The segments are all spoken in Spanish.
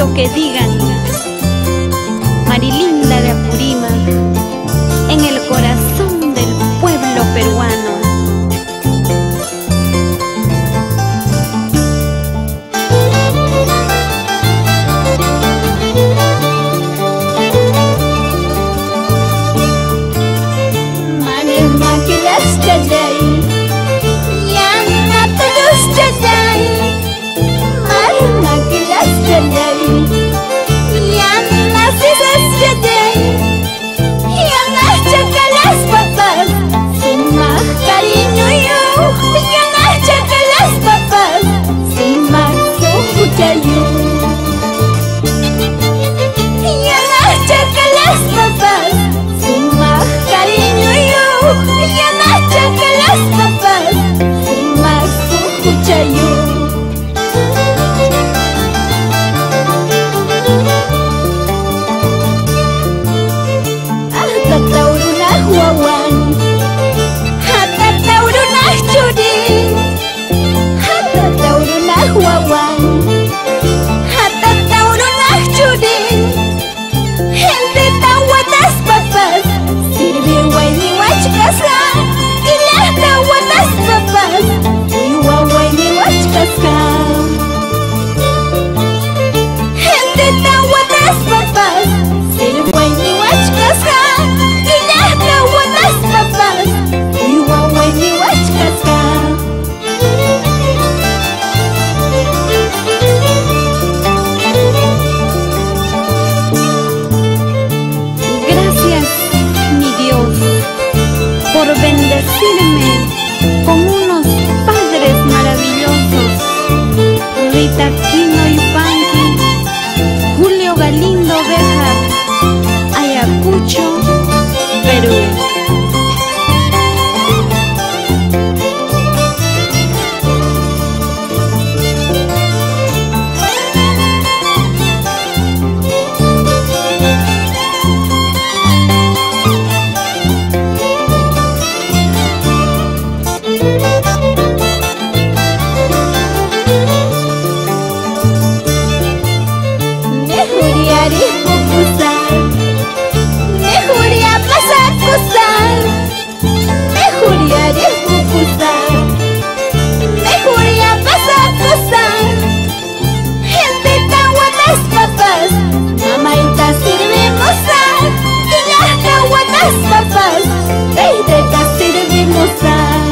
lo que digan. Marylinda de Apurimac, en el corazón del pueblo peruano. Marmaquillaschallay, ñato luschallay. Marmaquillaschallay, llanachischallay. Llanachaca las papas, sin más cariño yo. Llanachaca las papas, sin más sucuchayo. Llanachaca las papas, sin más cariño yo. Llanachaca las papas, sin más sucuchayo. Hatataurunah wawan, hatataurunah churin. Hatataurunah wawan, hatataurunah churin. Gente tawatas papas, sirve wayni wachkasqa. Ilah tawatas papas, iwa wayni wachkasqa. Gente tawatas papas, sirve wayni wachkasqa. Ilah tawatas papas, iwa wayni wachkasqa. Gracias, mi Dios, por bendecirme con unos padres maravillosos. Rita Quino y Panqui, Julio Galindo Béjar, Ayacucho, Perú. Mejuriari pupusar, mejuria pasakusar. Mejuriari pupusar, mejuria pasakusar. Gente tawatas papas, mamaita sirvemosar. Ilah tawatas papas, taytayta sirvemosar.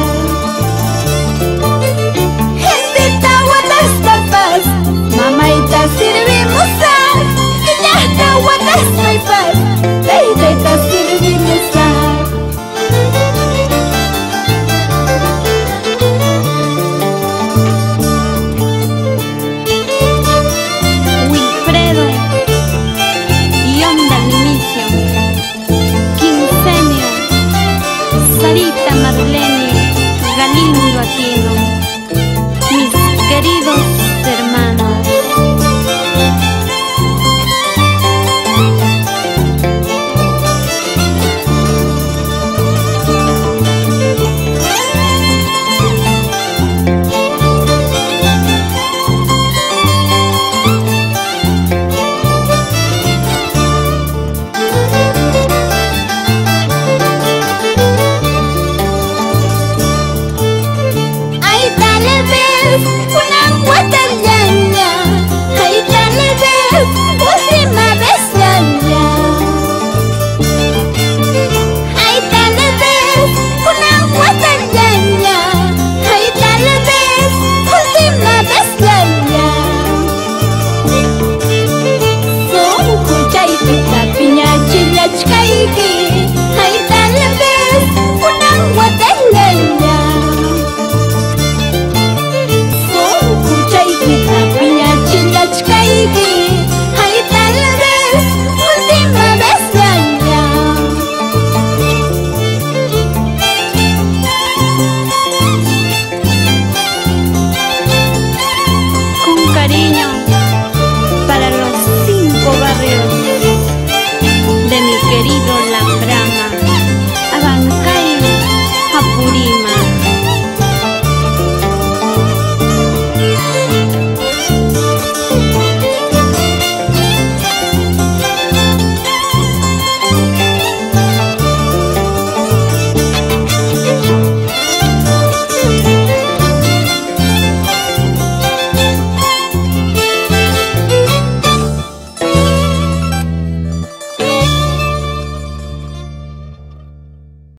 Gente tawatas papas, mamaita sirvemosar. Ilah tawatas papas, taytayta sirvemosar. Wilfredo y Onda Minicio, Quincenio, Sarita Marlene, Galindo Aquino, mis queridos